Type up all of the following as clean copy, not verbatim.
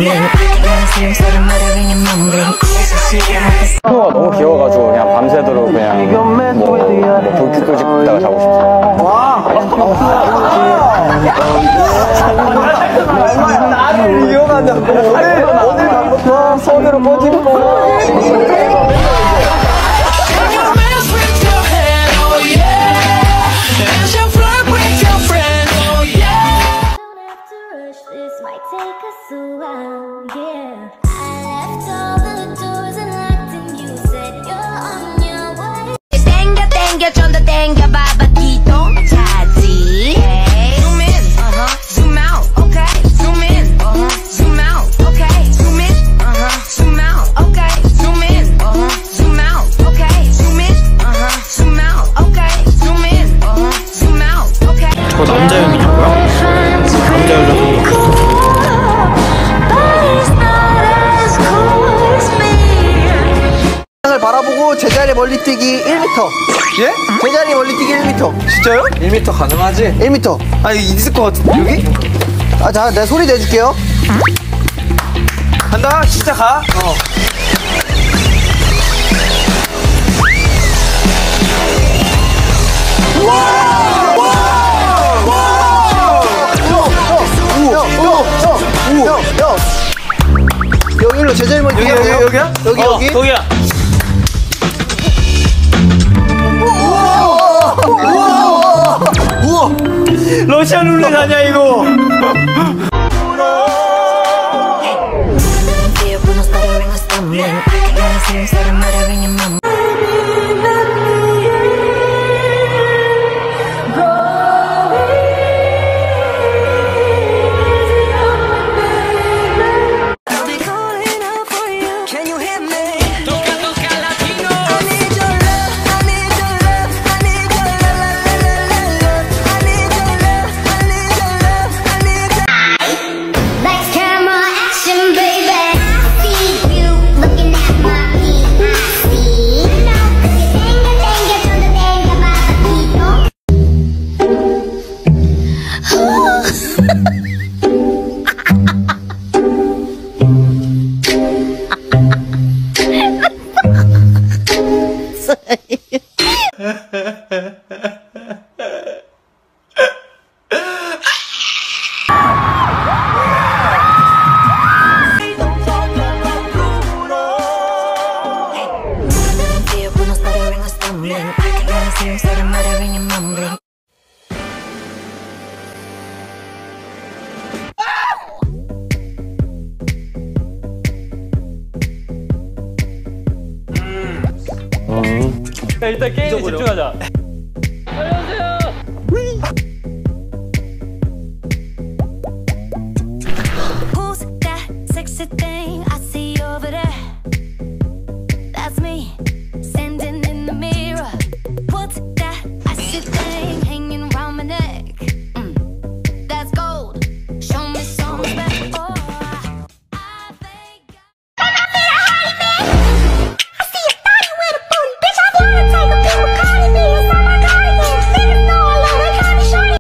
너무 귀여워가지고 그냥 밤새도록 그냥 불 켜고 싶다가 자고 싶어. 나를 이용한다고. 오늘 밤부터 손으로 꼬집고. 좀 더 땡겨봐봐 기똥차지. Zoom in, zoom out, okay. Zoom in, zoom out, okay. Zoom in, zoom out, okay. Zoom in, zoom out, okay. Zoom in, zoom out, okay. Zoom in, zoom out, okay. 저 남자용이냐고요? 남자 여자 을 바라보고 제자리 멀리뛰기 1m. 예? 제자리 멀리뛰기 1m. 진짜요? 1m 가능하지? 1m. 아, 여기 있을 것 같은데. 여기? 아, 자, 내가 소리 내줄게요. 간다. 진짜 가. 여기로 제자리 멀리뛰기. 여기야? 여기. 거기야. 우와! 러시아 룰렛 아니야 이거? 야, 일단 게임에 집중하자. 안녕하세요. Who's that sexy thing I see over there? That's me, standing in the mirror. What's that icy thing hanging around my neck? That's gold. Show me some respect. Oh, I think I see a body with a booty, bitch. I wanna take a pill with Cardi B inside my cardigan. Niggas know I love that kind of shorty.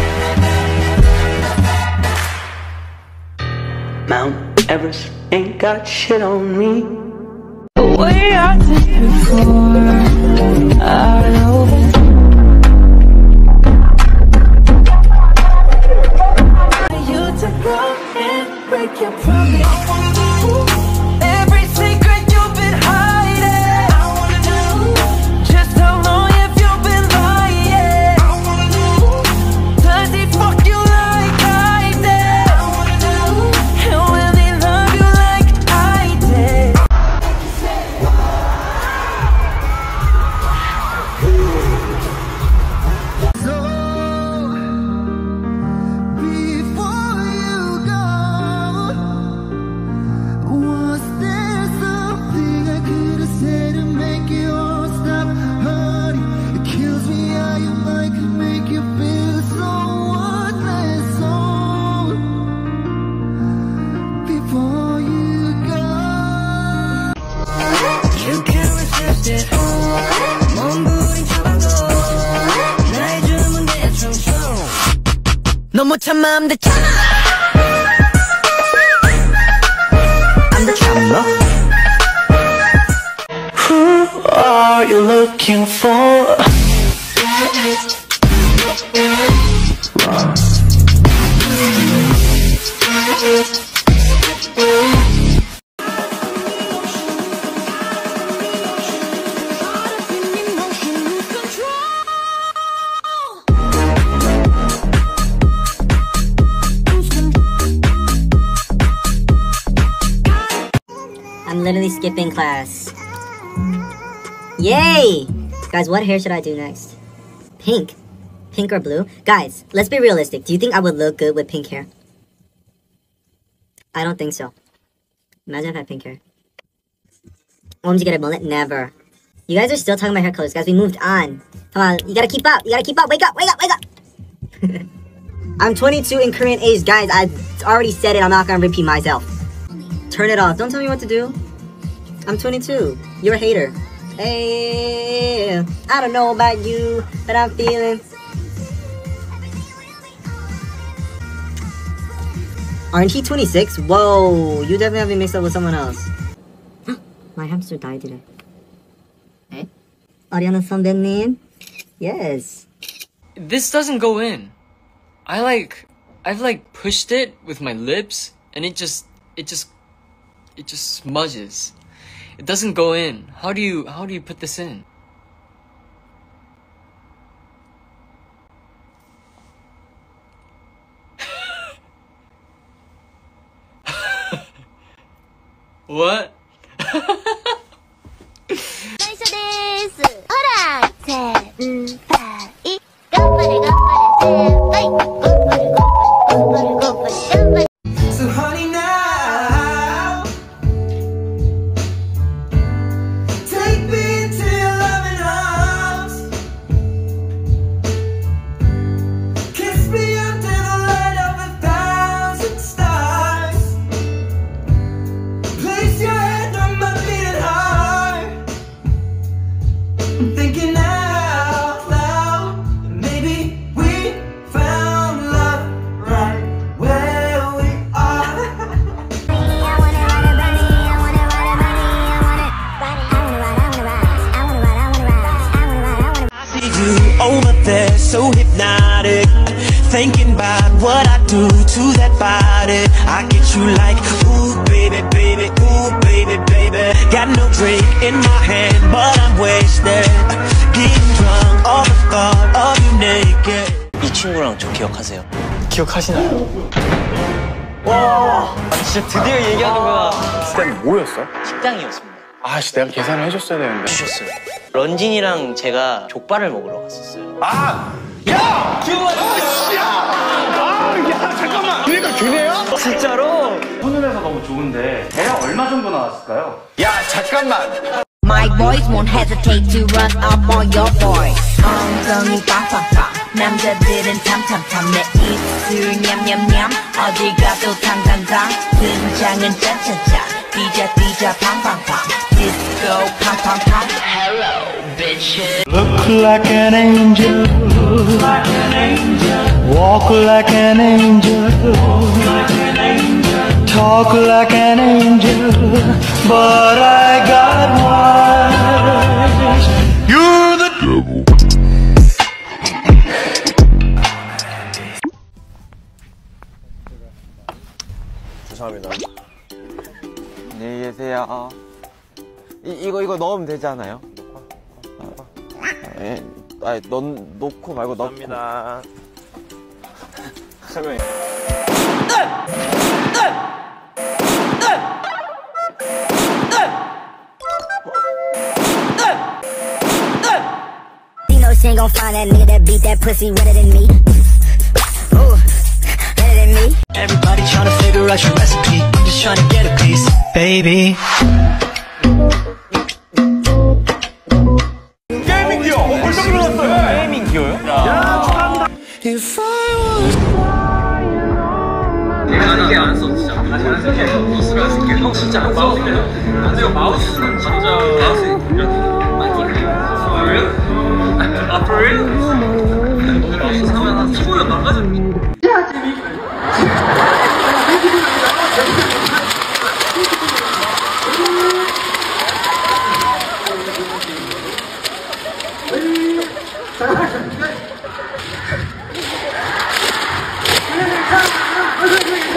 Mount Everest ain't got shit on me. The way I did before, I know. You to go and break your promise. Every secret you've been hiding. I wanna know just how long have you been lying. I wanna know does he fuck you like I did? I wanna know and will he love you like I did? 너무 참 마음 대잖아. 참나? Who are you looking for? I'm literally skipping class. Yay! Guys, what hair should I do next? Pink? Pink or blue? Guys, let's be realistic. Do you think I would look good with pink hair? I don't think so. Imagine if I had pink hair. Want to get a mullet? Never. You guys are still talking about hair colors. Guys, we moved on. Come on, you gotta keep up. You gotta keep up. Wake up, wake up, wake up! I'm 22 in Korean age. Guys, I already said it. I'm not gonna repeat myself. Turn it off. Don't tell me what to do. I'm 22. You're a hater. Hey, I don't know about you, but I'm feeling. Aren't he 26? Whoa, you definitely have me mixed up with someone else. My hamster died today. Hey? Ariana 선배님? Yes. This doesn't go in. I've pushed it with my lips and it just smudges. It doesn't go in. How do you put this in? What? So honey now, take me into your loving arms, kiss me under the light of 1,000 stars, place your hand on my beating heart. I'm thinking out loud, maybe we found love right where we are. I see you over there, so hypnotic, thinking about what I do to that body. I get you like, ooh baby, baby, ooh baby, baby. Got no drink in my hand, but I'm wasted, getting drunk all the thought of you naked. 이 친구랑 저 기억하세요? 기억하시나요? 와, 진짜 드디어 얘기하는구나. 그때는 뭐였어? 식당이었습니다. 아씨, 내가 계산을 해줬어야 되는데. 주셨어요. 런진이랑 제가 족발을 먹으러 갔었어요. 아! 야! 기억나요? 야! 아, 야, 잠깐만! 그러니까 걔네야? 진짜로? 손을해서 너무 좋은데 대략 얼마 정도 나왔을까요? 야, 잠깐만! My boys won't hesitate to run up on your boy. 엉덩이 빵빵빵. 남자들은 탐탐탐. 내 입술 냠냠냠. 어딜 가도 탕탕탕. 등장은 짠짠짠. 뛰자 뛰자 팡팡팡. Disco 팡팡팡. Hello bitches. Look like an angel, walk like an angel, talk like an angel, but I got wise. You're the devil. 죄송합니다. 안녕히 계세요. 이거 넣으면 되지 않아요? 예, 아니, 놓고 말고 넣고. 감사합니다. 설명해. She ain't gon' find that nigga that beat that pussy wetter than me. Ooh, better than me. Everybody tryna figure out your recipe. I'm just tryna get a piece, baby. 게이밍 기어! 벌써 일어났어요! 게이밍 기어요? 야, 축하합니다! If I was 이게 안 써, 진짜. 안 쓸게. 버스를 안 쓸게. 형 진짜 안 써. 안 돼요. 마우스는 진짜 마우스 아, for real? 마우스 사면 한 15년 망가져.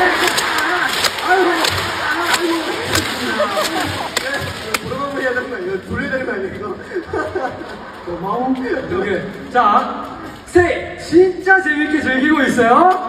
자, 셋! 진짜 재밌게 즐기고 있어요.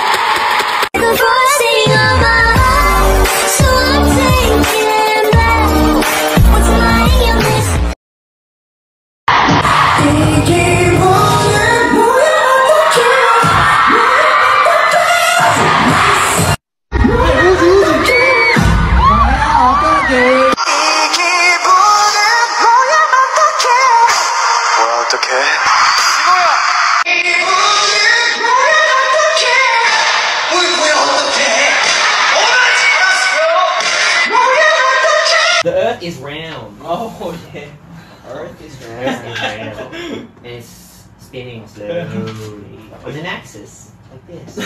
The earth is round. Oh yeah. Earth is round. And it's spinning slowly on an axis like this.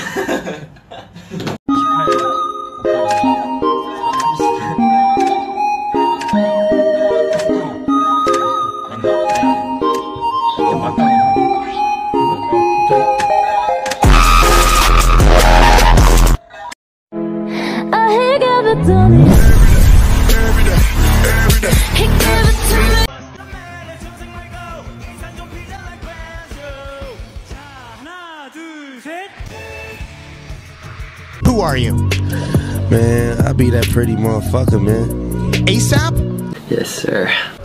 Who are you? Man, I be that pretty motherfucker, man. ASAP? Yes, sir.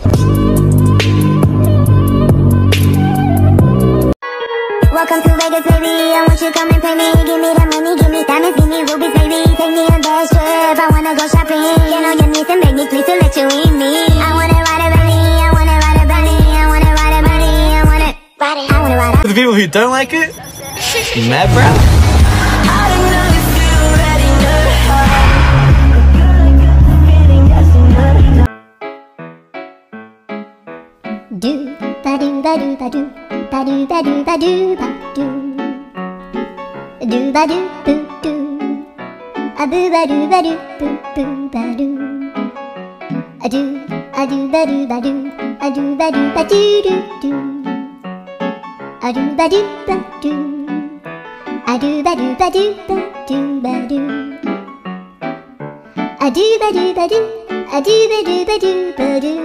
Welcome to Vegas, baby. I want you come and pay me. Give me the money, give me diamonds, give me rubies, baby. Take me on that trip. I wanna go shopping. Get on your knees and beg me, please, to let you in me. I wanna ride it, baby. I wanna ride it, baby. I wanna ride it, baby. I wanna ride it. I wanna ride it. For the people who don't like it, you mad, bro? Do ba do ba do ba do ba do ba do ba do ba do ba do boo do a boo ba do ba do boo boo ba do a do ba do ba do a do ba do ba do do do a do ba do ba do a do ba do ba do ba do ba do a do ba do ba do a do ba do ba do ba do.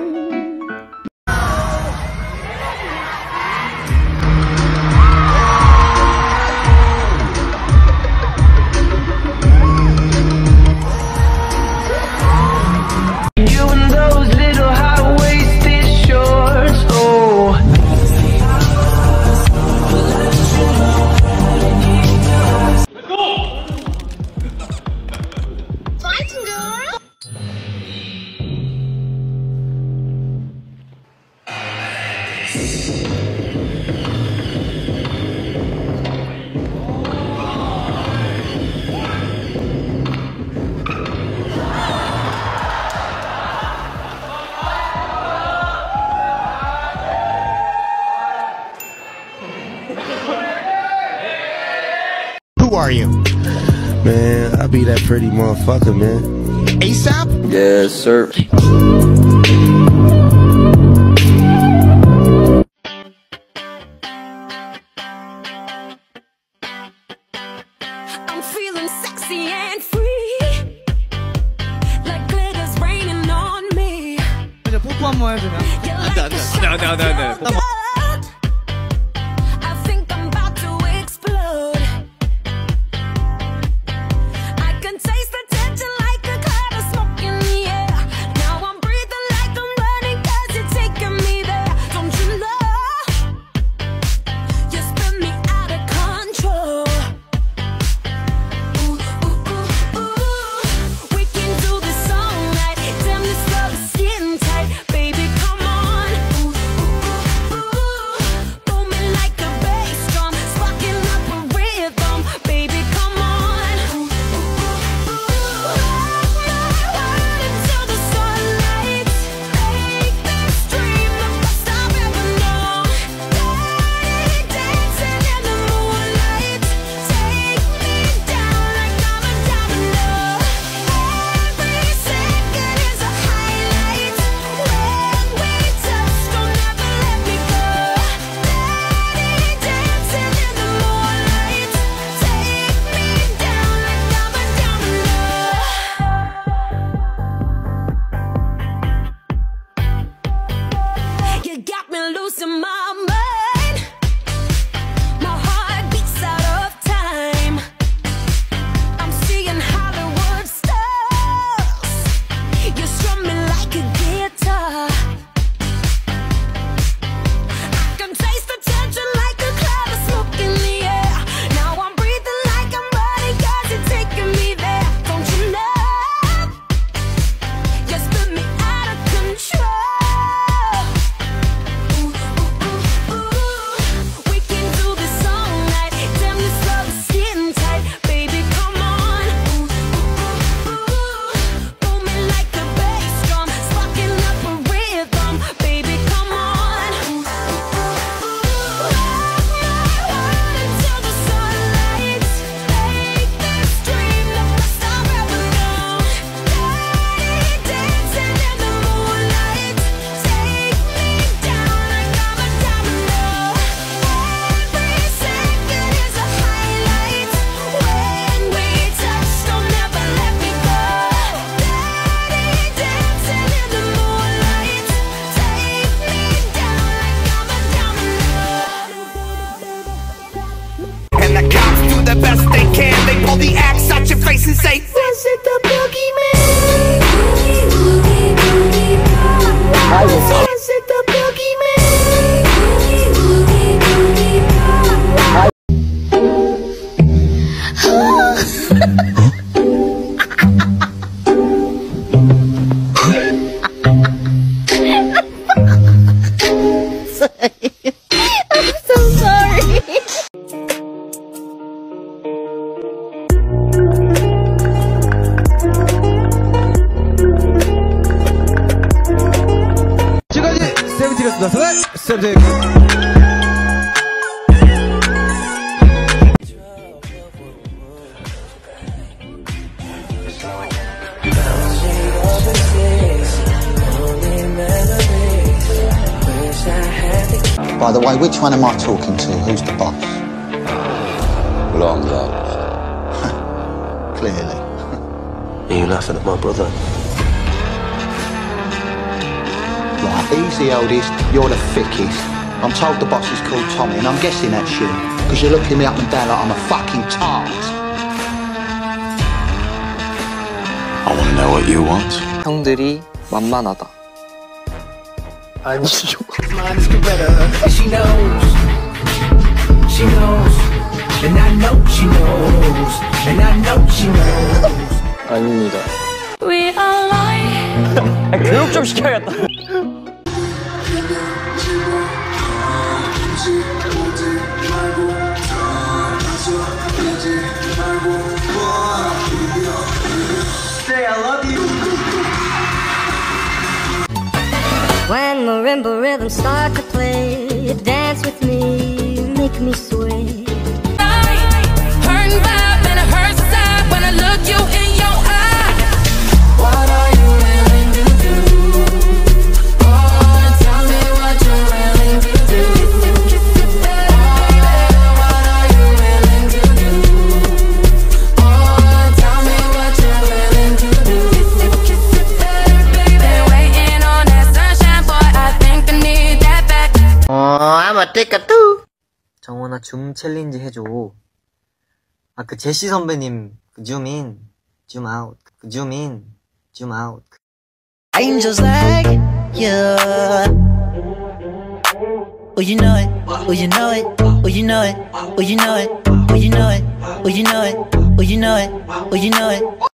Who are you? Man, I be that pretty motherfucker, man. ASAP? Yes, sir. I'm feeling sexy and free, like glitter's raining on me. 이제 뽀뽀 한번 해주냐? 안돼. I think I'm about to explode. I can taste the tension like a cloud of smoke in the air. Now I'm breathing like I'm running 'cause you're taking me there. Don't you know? You spin me out of control. Ooh, ooh, ooh, ooh. We can do this all night. Damn, this love is skin tight. Baby, come on. Ooh, ooh, ooh, ooh. I'm so sorry. 지금까지 세븐틴이었습니다. 세븐틴. By the way, which one am I talking to? Who's the boss? Long love. Clearly. Are you laughing at my brother? Right, he's the oldest, you're the thickest. I'm told the boss is called Tommy, and I'm guessing that's you. Because you're looking me up and down like I'm a fucking tart. I want to know what you want. 형들이 만만하다. 아니죠. She knows, she knows, and I know she knows, and I know she knows. 아닙니다. We are lying. 교육 좀 시켜야겠다. Say I love you. When marimba rhythms start to play, dance with me, make me sway. Hurting vibe and it hurts inside when I look you in your eye. What are you willing to do? Oh, tell me what you're willing to do. What are you willing to do? Oh, tell me what you're willing to do. They're waiting on that sunshine, boy. I think I need that back. I'ma take a two. 정원아 줌 챌린지 해줘. 아, 그 제시 선배님 그 줌인, 줌아웃, 그 줌인, 줌아웃. Angels like you. Oh, you know it. Oh, you know it. Oh, you know it. Oh, you know it. Oh, you know it. Oh, you know it. Oh, you know it. Oh, you know it.